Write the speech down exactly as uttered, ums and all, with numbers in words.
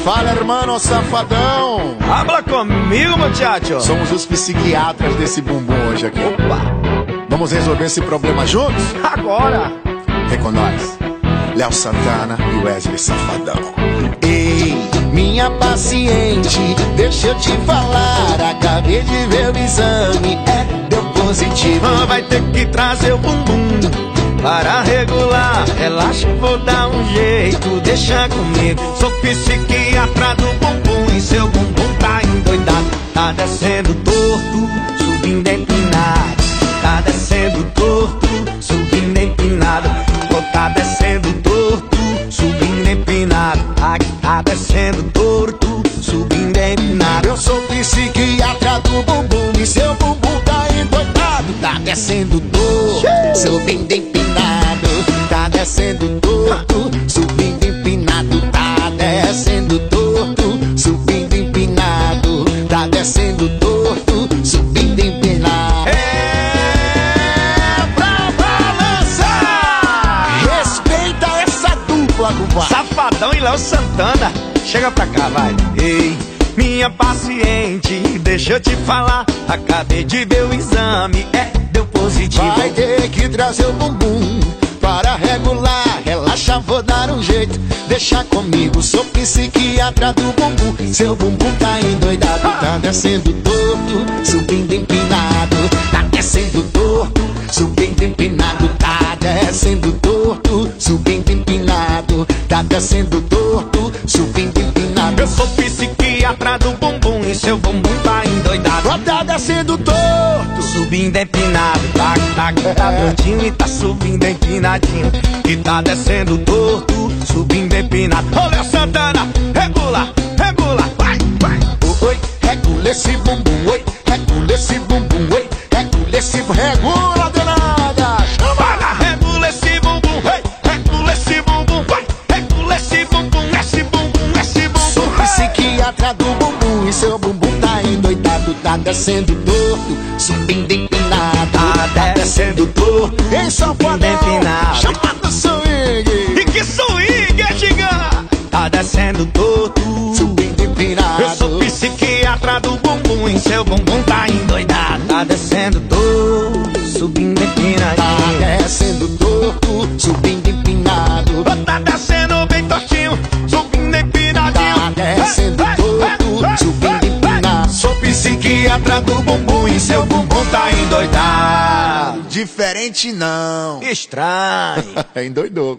Fala, hermano safadão. Habla comigo, muchacho. Somos os psiquiatras desse bumbum hoje aqui. Opa. Vamos resolver esse problema juntos? Agora. Vem com nós. Léo Santana e Wesley Safadão. Ei, minha paciente, deixa eu te falar. Acabei de ver o exame, é, deu positivo. Ah, vai ter que trazer o bumbum para regular. Relaxa, vou dar um jeito, deixa comigo. Sou psiquiatra do bumbum e seu bumbum tá endoidado. Tá descendo torto, subindo empinado. Tá descendo torto, subindo empinado. Pô, tá descendo torto, subindo empinado. Aqui tá descendo torto, subindo empinado. Eu sou psiquiatra do bumbum e seu bumbum tá endoidado. Tá descendo torto, subindo empinado. Tá descendo torto, subindo empinado. Tá descendo torto, subindo empinado. Tá descendo torto, subindo empinado. É pra balançar. Respeita essa dupla, compadre. Safadão e Léo Santana. Chega pra cá, vai. Ei, minha paciente, deixa eu te falar. Acabei de ver o exame, é, deu positivo. Vai ter que trazer o bumbum para regular. Relaxa, vou dar um jeito, deixa comigo. Sou psiquiatra do bumbum. Seu bumbum tá endoidado. Tá descendo torto, subindo empinado. Tá descendo torto, subindo empinado. Tá descendo torto, subindo empinado. Tá descendo torto, subindo empinado. Eu sou psiquiatra do bumbum e seu bumbum tá endoidado. Tá descendo torto, subindo empinado. Tá, tá, tá grandinho e tá subindo empinadinho. E tá descendo torto, subindo empinado. Ô, Léo Santana, regula, regula, vai, vai. Oi, regula esse bumbum, oi, regula esse bumbum, oi, regula esse bumbum. Regula, danada, chama! Regula esse bumbum, hey, regula esse bumbum, vai, regula esse bumbum, esse bumbum, esse bumbum. Sou psiquiatra do bumbum e seu bumbum tá endoidado. Tá descendo torto, subindo empinado. Tá descendo torto, em Safadão, empinado. Chamada swing. E que swing é gigante. Tá descendo torto, subindo empinado. Eu sou psiquiatra do bumbum e seu bumbum tá endoidado. Tá descendo torto, subindo empinado. Tá descendo torto, subindo empinado. Tá descendo bem tortinho, subindo empinadinho. Tá descendo torto, subindo empinado. Sou psiquiatra do bumbum e seu bumbum tá endoidado. Diferente não. Estranho. Endoidou.